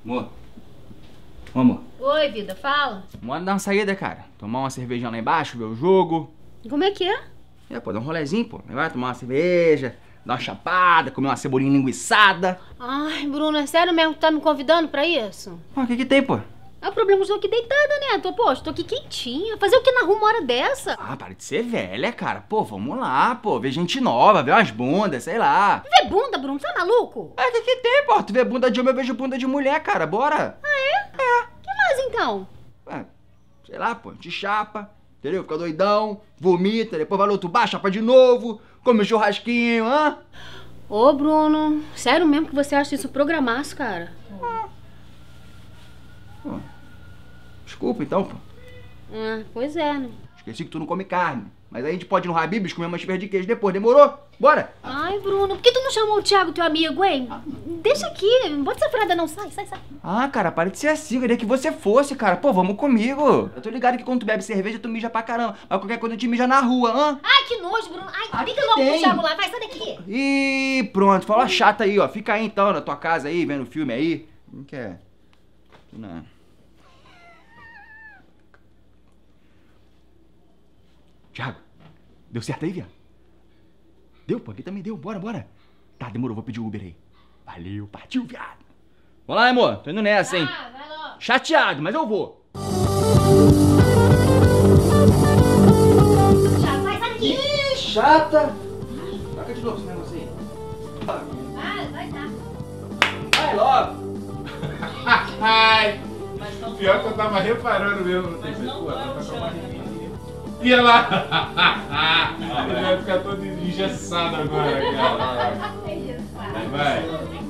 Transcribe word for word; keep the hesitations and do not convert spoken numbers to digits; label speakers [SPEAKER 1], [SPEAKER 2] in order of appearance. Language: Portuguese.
[SPEAKER 1] Amor. Ô, amor.
[SPEAKER 2] Oi, vida, fala.
[SPEAKER 1] Bora dar uma saída, cara. Tomar uma cervejinha lá embaixo, ver o jogo.
[SPEAKER 2] Como é que é?
[SPEAKER 1] É, pô, dar um rolezinho, pô. Vai tomar uma cerveja, dar uma chapada, comer uma cebolinha linguiçada.
[SPEAKER 2] Ai, Bruno, é sério mesmo que tá me convidando pra isso?
[SPEAKER 1] Pô, o que que tem, pô?
[SPEAKER 2] É o problema, eu estou aqui deitada, né? Tô, pô, estou aqui quentinha. Fazer o que na rua uma hora dessa?
[SPEAKER 1] Ah, para de ser velha, cara. Pô, vamos lá, pô. Ver gente nova, ver umas bundas, sei lá.
[SPEAKER 2] Vê bunda, Bruno, tá maluco?
[SPEAKER 1] É, o que que tem, pô? Tu vê bunda de homem, eu vejo bunda de mulher, cara. Bora.
[SPEAKER 2] Ah, é? É. Que mais, então?
[SPEAKER 1] Ué, sei lá, pô. Te chapa, entendeu? Fica doidão, vomita, depois vai no outro bar, chapa de novo, come um churrasquinho, hã?
[SPEAKER 2] Ô, Bruno, sério mesmo que você acha isso programaço, cara?
[SPEAKER 1] Ah. Pô. Desculpa, então, pô.
[SPEAKER 2] Ah, pois é, né?
[SPEAKER 1] Esqueci que tu não come carne. Mas aí a gente pode ir no Habib's comer uma esfirra de queijo depois, demorou? Bora!
[SPEAKER 2] Ai, Bruno, por que tu não chamou o Thiago, teu amigo, hein? Ah. Deixa aqui, não bota essa frada não, sai, sai, sai.
[SPEAKER 1] Ah, cara, para de ser assim, eu queria que você fosse, cara. Pô, vamos comigo. Eu tô ligado que quando tu bebe cerveja, tu mija pra caramba. Mas qualquer coisa, a gente mija na rua, hã?
[SPEAKER 2] Ai, que nojo, Bruno. Ai,
[SPEAKER 1] ah,
[SPEAKER 2] liga logo pro Thiago lá, vai, sai daqui.
[SPEAKER 1] Ih, pronto, fala chata aí, ó. Fica aí então, na tua casa aí, vendo filme aí. Não quer? Não. Thiago, deu certo aí, viado? Deu, pô, aqui também deu, bora, bora. Tá, demorou, vou pedir o Uber aí. Valeu, partiu, viado. Vamos lá, amor, tô indo nessa, hein.
[SPEAKER 2] Ah, vai logo.
[SPEAKER 1] Chateado, mas eu vou.
[SPEAKER 2] Thiago, vai, sai daqui.
[SPEAKER 1] Ih, chata. Toca de novo esse negócio aí.
[SPEAKER 2] Vai, vai, tá.
[SPEAKER 1] Vai logo.
[SPEAKER 3] Ai, pior que eu tava reparando mesmo no T V. Pô, ela tá com uma reninha. Ia lá! Ele vai ficar todo engessado agora, cara. Vai, vai.